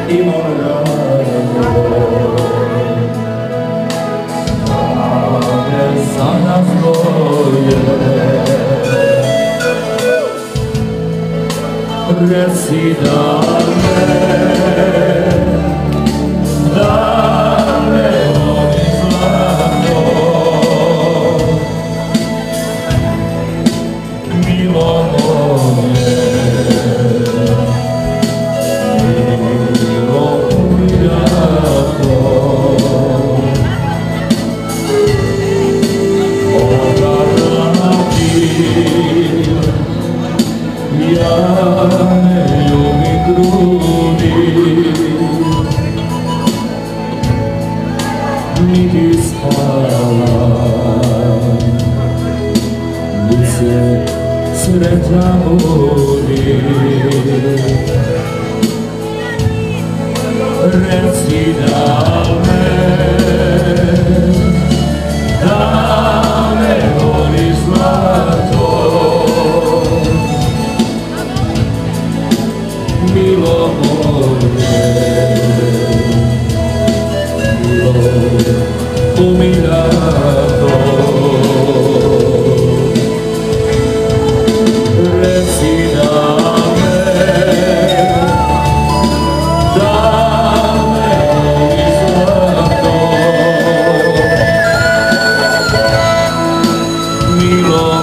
i moramo Ave sana svoje reci da me voli zlato milo moje niti spala, niti se sreća budi. Reci da me voliš zlato, milo moje. Umirato reci da me voli zlato milo